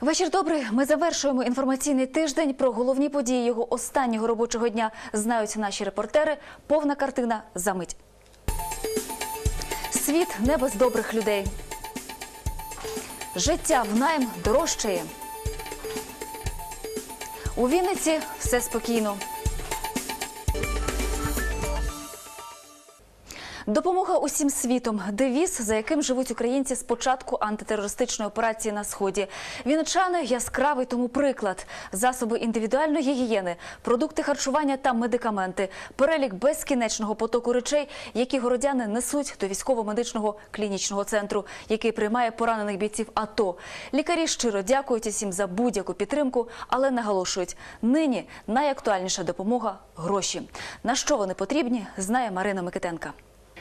Вечір добрий. Ми завершуємо інформаційний тиждень. Про головні події його останнього робочого дня знають наші репортери. Повна картина за мить. Світ не без добрих людей. Життя в найм дорожчає. У Вінниці все спокійно. Допомога усім світом – девіз, за яким живуть українці з початку антитерористичної операції на Сході. Вінничани – яскравий тому приклад. Засоби індивідуальної гігієни, продукти харчування та медикаменти. Перелік безкінечного потоку речей, які городяни несуть до військово-медичного клінічного центру, який приймає поранених бійців АТО. Лікарі щиро дякують усім за будь-яку підтримку, але наголошують – нині найактуальніша допомога – гроші. На що вони потрібні, знає Марина Микитенка.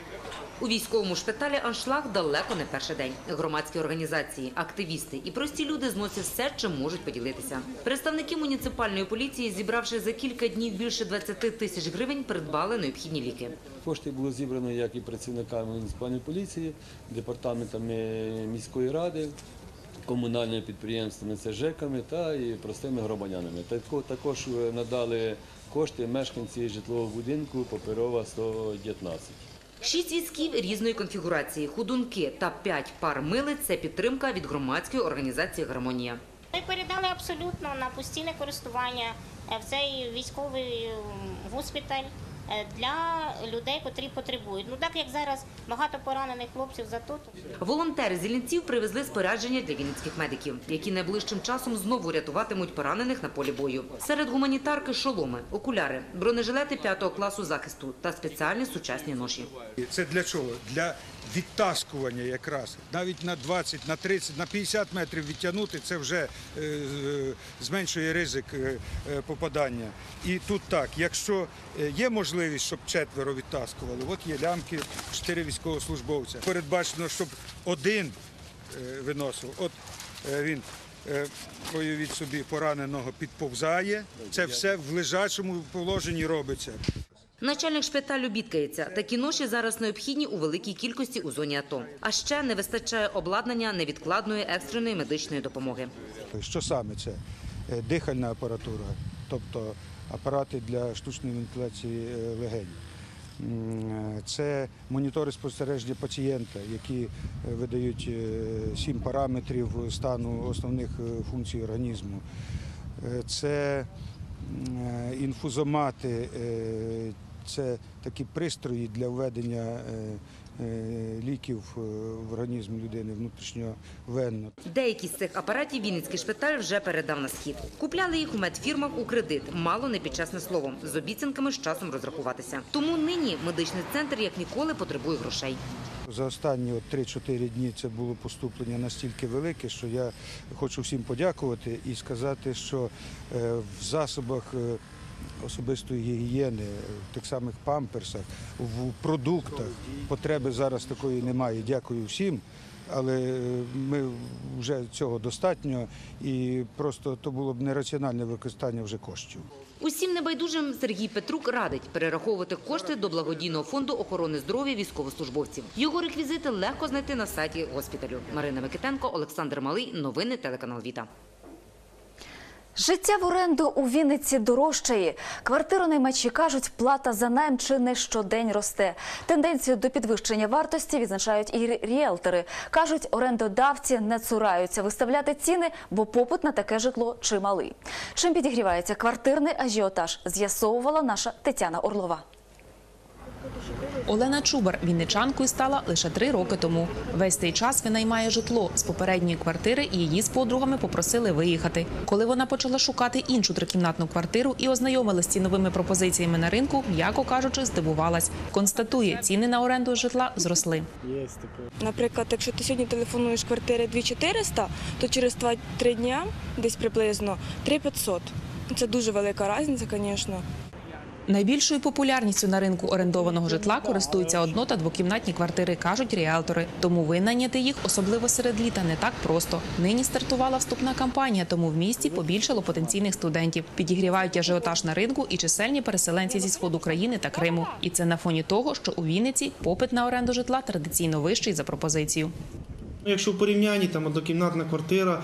У військовому шпиталі «Аншлаг» далеко не перший день. Громадські організації, активісти і прості люди зносять все, чим можуть поділитися. Представники муніципальної поліції, зібравши за кілька днів більше 20 тисяч гривень, придбали необхідні ліки. Кошти було зібрано як і працівниками муніципальної поліції, департаментами міської ради, комунальними підприємствами, це ЖЕКами та і простими громадянами. Також надали кошти мешканці житлового будинку Паперова, 119. 6 візків різної конфігурації, ходунки та 5 пар милиць – це підтримка від громадської організації «Гармонія». Ми передали абсолютно на постійне користування в цей військовий госпіталь для людей, котрі потребують. Ну так як зараз багато поранених хлопців за то. Волонтери з Іллінців привезли спорядження для вінницьких медиків, які найближчим часом знову рятуватимуть поранених на полі бою. Серед гуманітарки – шоломи, окуляри, бронежилети 5-го класу захисту та спеціальні сучасні ноші. Це для чого? Для відтаскування якраз. Навіть на 20, на 30, на 50 метрів відтягнути – це вже зменшує ризик попадання. І тут так, якщо є можливість, щоб 4 відтаскували, от є лямки, 4 військовослужбовця. Передбачено, щоб один виносив. От він, уявіть собі, пораненого підповзає. Це все в лежачому положенні робиться. Начальник шпиталю бідкається. Такі ноші зараз необхідні у великій кількості у зоні АТО. А ще не вистачає обладнання невідкладної екстреної медичної допомоги. Що саме це? Дихальна апаратура, тобто апарати для штучної вентиляції легень. Це монітори спостереження пацієнта, які видають 7 параметрів стану основних функцій організму. Це інфузомати, це такі пристрої для введення ліків в організм людини внутрішньовенно. Деякі з цих апаратів Вінницький шпиталь вже передав на Схід. Купляли їх у медфірмах у кредит, мало не під чесне слово, з обіцянками з часом розрахуватися. Тому нині медичний центр як ніколи потребує грошей. За останні 3-4 дні це було поступлення настільки велике, що я хочу всім подякувати і сказати, що в засобах особистої гігієни, в тих самих памперсах, в продуктах потреби зараз такої немає. Дякую всім, але ми вже цього достатньо і просто то було б нераціональне використання вже коштів. Усім небайдужим Сергій Петрук радить перераховувати кошти до благодійного фонду охорони здоров'я військовослужбовців. Його реквізити легко знайти на сайті госпіталю. Марина Микитенко, Олександр Малий. Новини телеканал «Віта». Життя в оренду у Вінниці дорожчає. Квартиронаймачі кажуть, плата за найм чи не щодень росте. Тенденцію до підвищення вартості відзначають і ріелтори. Кажуть, орендодавці не цураються виставляти ціни, бо попит на таке житло чималий. Чим підігрівається квартирний ажіотаж, з'ясовувала наша Тетяна Орлова. Олена Чубар вінничанкою стала лише 3 роки тому. Весь цей час винаймає житло з попередньої квартири і її з подругами попросили виїхати. Коли вона почала шукати іншу 3-кімнатну квартиру і ознайомилась з ціновими пропозиціями на ринку, м'яко кажучи, здивувалась. Констатує, ціни на оренду житла зросли. Наприклад, якщо ти сьогодні телефонуєш квартири 2400, то через 2-3 дня, десь приблизно, 3500. Це дуже велика різниця, звісно. Найбільшою популярністю на ринку орендованого житла користуються 1- та 2-кімнатні квартири, кажуть ріелтори. Тому винайняти їх, особливо серед літа, не так просто. Нині стартувала вступна кампанія, тому в місті побільшало потенційних студентів. Підігрівають ажіотаж на ринку і чисельні переселенці зі сходу країни та Криму. І це на фоні того, що у Вінниці попит на оренду житла традиційно вищий за пропозицію. Якщо в порівнянні, там однокімнатна квартира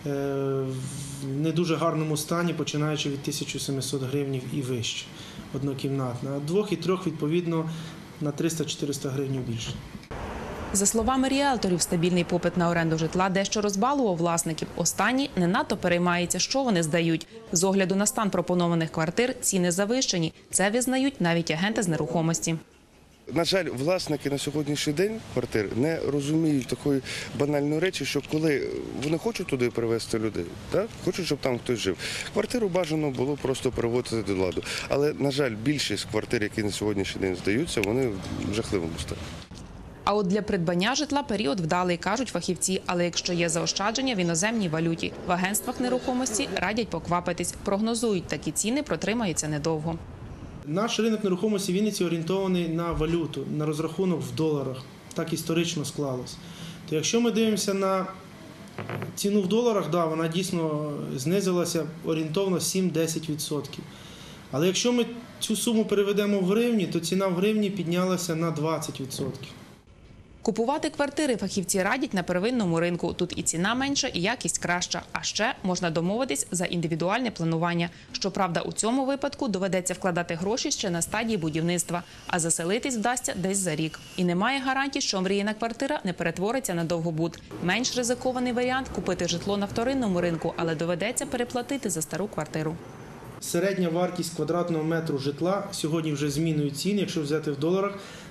в не дуже гарному стані, починаючи від 1700 гривень і вище, однокімнатна. А 2 і 3, відповідно, на 300-400 гривень більше. За словами ріелторів, стабільний попит на оренду житла дещо розбалував власників. Останні не надто переймаються, що вони здають. З огляду на стан пропонованих квартир ціни завищені. Це визнають навіть агенти з нерухомості. На жаль, власники на сьогоднішній день квартир не розуміють такої банальної речі, що коли вони хочуть туди привезти людей, так? Хочуть, щоб там хтось жив, квартиру бажано було просто приводити до ладу. Але, на жаль, більшість квартир, які на сьогоднішній день здаються, вони в жахливому стані. А от для придбання житла період вдалий, кажуть фахівці. Але якщо є заощадження в іноземній валюті, в агентствах нерухомості радять поквапитись. Прогнозують, такі ціни протримаються недовго. Наш ринок нерухомості в Вінниці орієнтований на валюту, на розрахунок в доларах. Так історично склалось. То якщо ми дивимося на ціну в доларах, да, вона дійсно знизилася орієнтовно 7-10%. Але якщо ми цю суму переведемо в гривні, то ціна в гривні піднялася на 20%. Купувати квартири фахівці радять на первинному ринку. Тут і ціна менша, і якість краща. А ще можна домовитись за індивідуальне планування. Щоправда, у цьому випадку доведеться вкладати гроші ще на стадії будівництва, а заселитись вдасться десь за рік. І немає гарантій, що омріяна квартира не перетвориться на довгобуд. Менш ризикований варіант – купити житло на вторинному ринку, але доведеться переплатити за стару квартиру. Середня вартість квадратного метру житла сьогодні вже змінюють ціни, якщо взяти в доларах,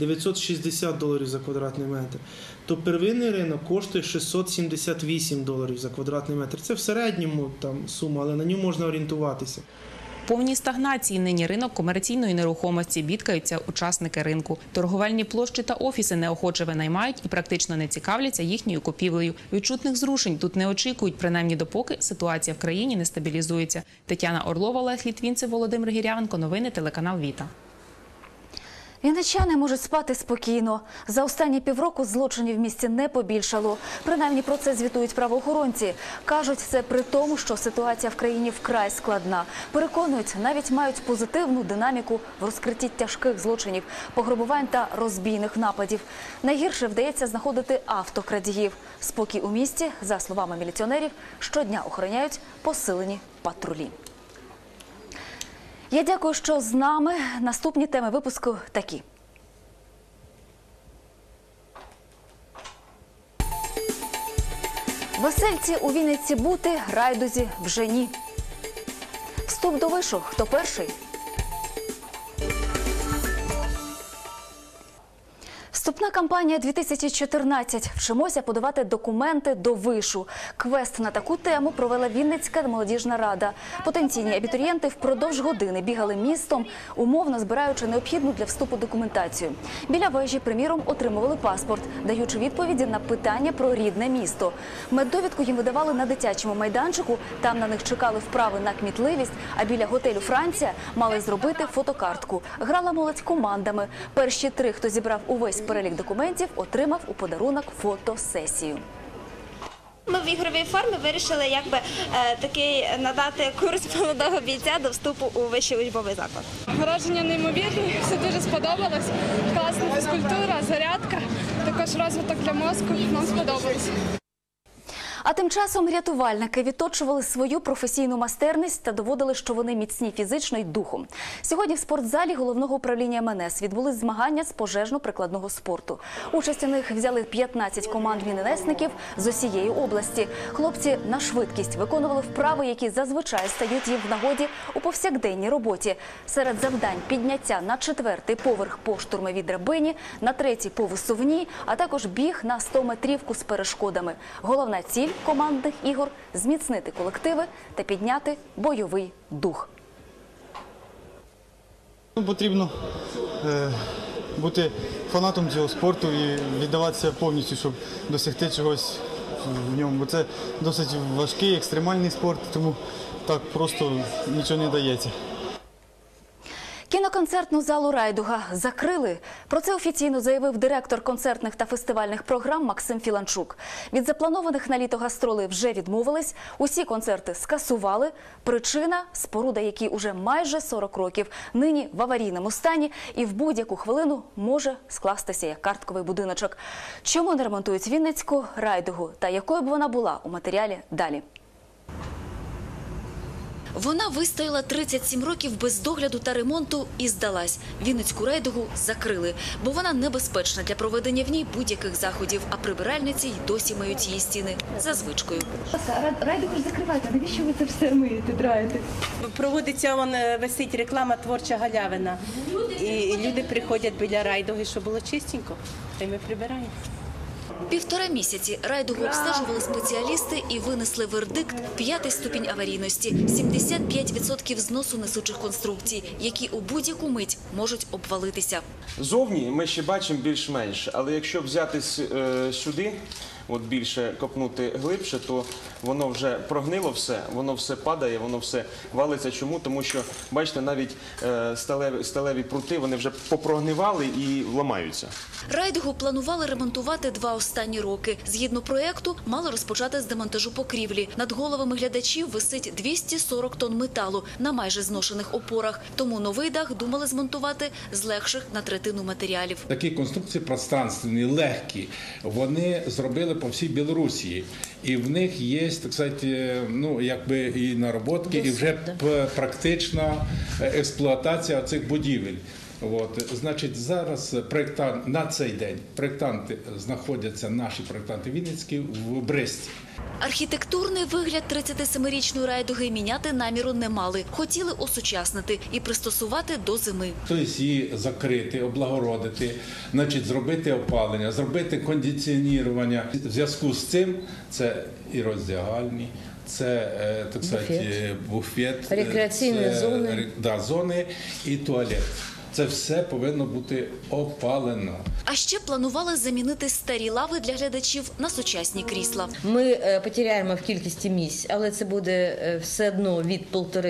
$960 за квадратний метр. То первинний ринок коштує $678 за квадратний метр. Це в середньому сума, але на ньому можна орієнтуватися. Повній стагнації нині ринок комерційної нерухомості, бідкаються учасники ринку. Торговельні площі та офіси неохоче винаймають і практично не цікавляться їхньою купівлею. Відчутних зрушень тут не очікують, принаймні допоки ситуація в країні не стабілізується. Тетяна Орлова, Олег Літвінцев, Володимир Гірявенко. Новини телеканал Віта. Вінничани можуть спати спокійно. За останні півроку злочинів в місті не побільшало. Принаймні про це звітують правоохоронці. Кажуть, це при тому, що ситуація в країні вкрай складна. Переконують, навіть мають позитивну динаміку в розкритті тяжких злочинів, пограбувань та розбійних нападів. Найгірше вдається знаходити автокрадіїв. Спокій у місті, за словами міліціонерів, щодня охороняють посилені патрулі. Я дякую, що з нами. Наступні теми випуску такі. Весельці у Вінниці бути, райдузі вже ні. Вступ до вишу. Хто перший? Вступна кампанія 2014. Вчимося подавати документи до вишу. Квест на таку тему провела Вінницька молодіжна рада. Потенційні абітурієнти впродовж години бігали містом, умовно збираючи необхідну для вступу документацію. Біля вежі, приміром, отримували паспорт, даючи відповіді на питання про рідне місто. Меддовідку їм видавали на дитячому майданчику, там на них чекали вправи на кмітливість, а біля готелю «Франція» мали зробити фотокартку. Грала молодь командами. Перші 3, хто зібрав увесь перелік документів, отримав у подарунок фотосесію. Ми в ігровій формі вирішили такий надати курс молодого бійця до вступу у вищий учбовий заклад. Враження неймовірні, все дуже сподобалось. Класна фізкультура, зарядка, також розвиток для мозку. Нам сподобалось. А тим часом рятувальники відточували свою професійну майстерність та доводили, що вони міцні фізично й духом. Сьогодні в спортзалі Головного управління МНС відбулись змагання з пожежно-прикладного спорту. Участь у них взяли 15 команд міненесників з усієї області. Хлопці на швидкість виконували вправи, які зазвичай стають їм в нагоді у повсякденній роботі. Серед завдань – підняття на 4-й поверх по штурмовій драбині, на 3-й по висувній, а також біг на 100-метрівку з перешкодами. Головна ціль командних ігор – зміцнити колективи та підняти бойовий дух. Потрібно бути фанатом цього спорту і віддаватися повністю, щоб досягти чогось в ньому. Бо це досить важкий, екстремальний спорт, тому так просто нічого не дається. Кіноконцертну залу «Райдуга» закрили. Про це офіційно заявив директор концертних та фестивальних програм Максим Філанчук. Від запланованих на літо гастролей вже відмовились, усі концерти скасували. Причина – споруда, якій уже майже 40 років, нині в аварійному стані і в будь-яку хвилину може скластися як картковий будиночок. Чому не ремонтують Вінницьку «Райдугу» та якою б вона була у матеріалі далі? Вона вистояла 37 років без догляду та ремонту і здалась. Вінницьку райдугу закрили, бо вона небезпечна для проведення в ній будь-яких заходів, а прибиральниці й досі мають її стіни за звичкою. Райдугу ж закриваєте, навіщо ви це все миєте, драєте? Проводиться, висить реклама «Творча галявина». І люди приходять біля райдуги, щоб було чистенько, та й ми прибираємо. 1,5 місяці райдугу обстежували спеціалісти і винесли вердикт 5-й ступінь аварійності – 75% зносу несучих конструкцій, які у будь-яку мить можуть обвалитися. Зовні ми ще бачимо більш-менш, але якщо взяти сюди, от більше копнути глибше, то воно вже прогнило все, воно все падає, воно все валиться. Чому? Тому що, бачите, навіть сталеві прути, вони вже попрогнивали і ламаються. Райдугу планували ремонтувати 2 останні роки. Згідно проєкту, мали розпочати з демонтажу покрівлі. Над головами глядачів висить 240 тонн металу на майже зношених опорах. Тому новий дах думали змонтувати з легших на третину матеріалів. Такі конструкції пространственні, легкі, вони зробили по всій Білорусі. І в них є, так сказати, ну, якби і нароботки, і вже практична експлуатація цих будівель. От, значить, зараз на цей день проєктанти знаходяться, наші проєктанти Вінницькі, в Бресті. Архітектурний вигляд 37-річної райдуги міняти наміру не мали. Хотіли осучаснити і пристосувати до зими. Тобто її закрити, облагородити, значить, зробити опалення, зробити кондиціонування. В зв'язку з цим це і роздягальні, це, так сказати, буфет, рекреаційні зони і туалет. Це все повинно бути опалено. А ще планували замінити старі лави для глядачів на сучасні крісла. Ми потеряємо в кількості місць, але це буде все одно від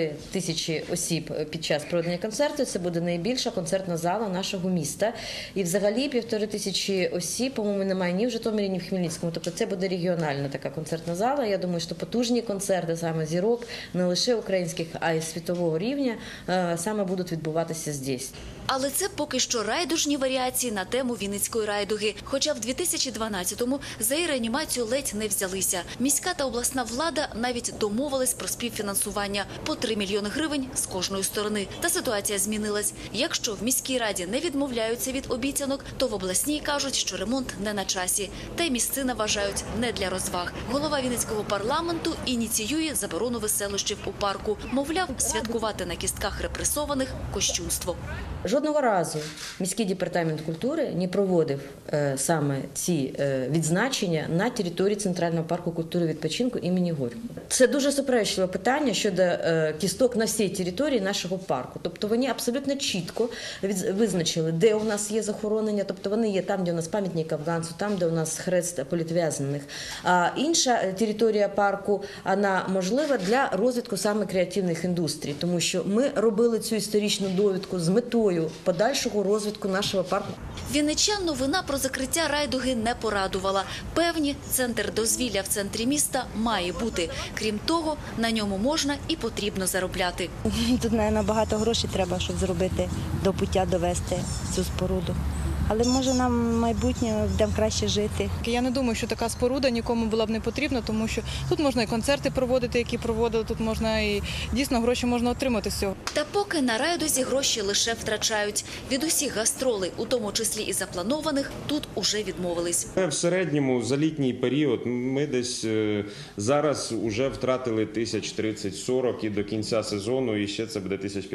1500 осіб під час проведення концерту. Це буде найбільша концертна зала нашого міста. І взагалі 1500 осіб, по-моєму, немає ні в Житомирі, ні в Хмельницькому. Тобто це буде регіональна така концертна зала. Я думаю, що потужні концерти саме зірок, не лише українських, а й світового рівня, саме будуть відбуватися здесь. Але це поки що райдужні варіації на тему Вінницької райдуги. Хоча в 2012-му за її реанімацію ледь не взялися. Міська та обласна влада навіть домовились про співфінансування по 3 мільйони гривень з кожної сторони. Та ситуація змінилась. Якщо в міській раді не відмовляються від обіцянок, то в обласній кажуть, що ремонт не на часі. Та й місцина вважають не для розваг. Голова Вінницького парламенту ініціює заборону веселощів у парку. Мовляв, святкувати на кістках репресованих – кощунство. Жодного разу міський департамент культури не проводив саме ці відзначення на території Центрального парку культури і відпочинку імені Горького. Це дуже суперечливе питання щодо кісток на всій території нашого парку. Тобто вони абсолютно чітко визначили, де у нас є захоронення, тобто вони є там, де у нас пам'ятник афганцю, там, де у нас хрест політв'язнених. А інша територія парку, вона можлива для розвитку саме креативних індустрій, тому що ми робили цю історичну довідку з метою подальшого розвитку нашого парку. Вінничан новина про закриття райдуги не порадувала. Певні, центр дозвілля в центрі міста має бути. Крім того, на ньому можна і потрібно заробляти. Тут, мабуть, багато грошей треба, щоб зробити, до пуття довести цю споруду. Але може нам в майбутнє будемо краще жити. Я не думаю, що така споруда нікому була б не потрібна, тому що тут можна і концерти проводити, які проводили, тут можна і дійсно гроші можна отримати з цього. Та поки на райдузі гроші лише втрачають. Від усіх гастролей, у тому числі і запланованих, тут уже відмовились. В середньому за літній період ми десь зараз вже втратили 30-40 і до кінця сезону, і ще це буде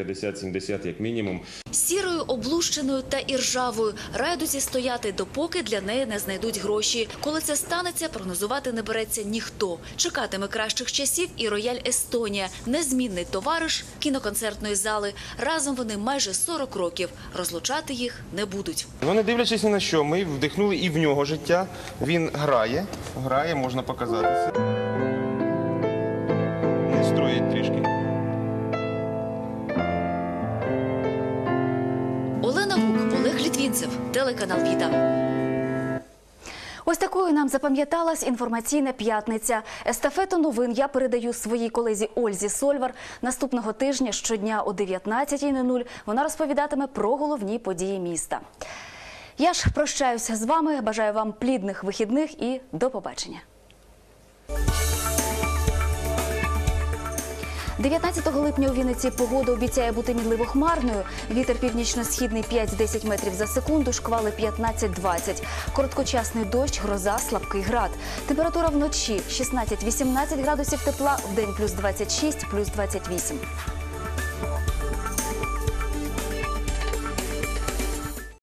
50-70 як мінімум. Сірою, облущеною та іржавою райдузі стояти, допоки для неї не знайдуть гроші. Коли це станеться, прогнозувати не береться ніхто. Чекатиме кращих часів і Рояль Естонія, незмінний товариш кіноконцертної зали. Разом вони майже 40 років. Розлучати їх не будуть. Вони, дивлячись ні на що, ми вдихнули і в нього життя. Він грає, можна показатися. Не строїть трішки. Олена Гук, Олег Літвінцев, телеканал Віта. Ось такою нам запам'яталась інформаційна п'ятниця. Естафету новин я передаю своїй колезі Ользі Сольвар. Наступного тижня щодня о 19:00 вона розповідатиме про головні події міста. Я ж прощаюся з вами, бажаю вам плідних вихідних і до побачення. 19 липня у Вінниці погода обіцяє бути мінливо-хмарною. Вітер північно-східний 5-10 метрів за секунду, шквали 15-20. Короткочасний дощ, гроза, слабкий град. Температура вночі 16-18 градусів тепла, вдень плюс 26, плюс 28.